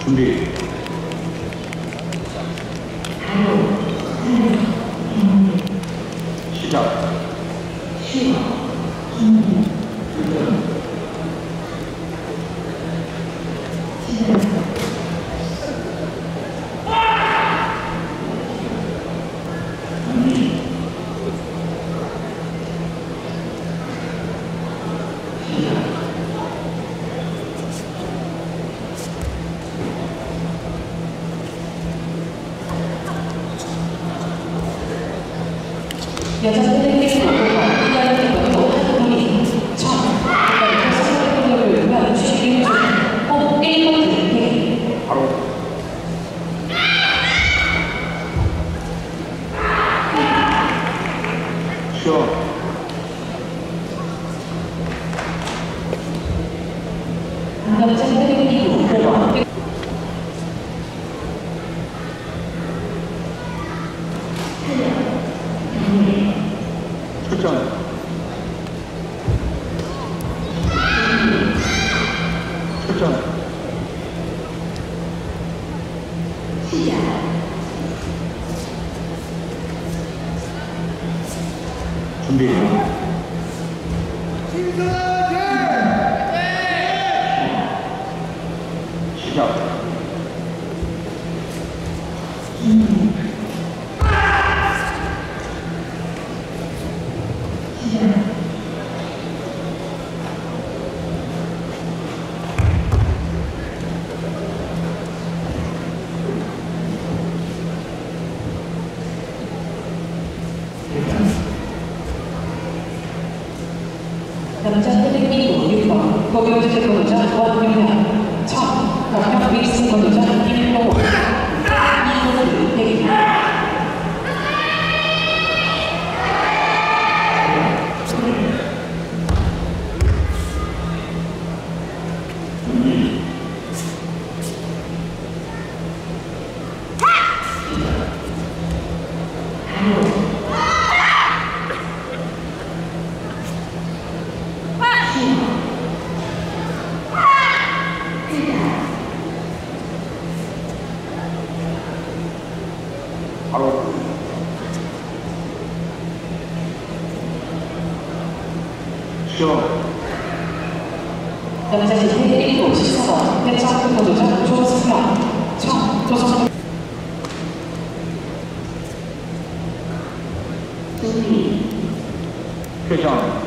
준비. 시작. 여자 선생님께서 이하의 경우도 한분이 그러니까 선생님을 위한 주식을 꼭 1번 드릴게. 바로. 쉬어. 남자 선생님이 5번. 출전. 출전. 준비. 시작. 남자 선생님이 6번 고교주제 거주자 원유명 경력 미스 거주자 김효원 이호를 대기입니다. 바로. 쉬어. 남자 지대 1호 14번 대창 거주자 조승현 조성 표정.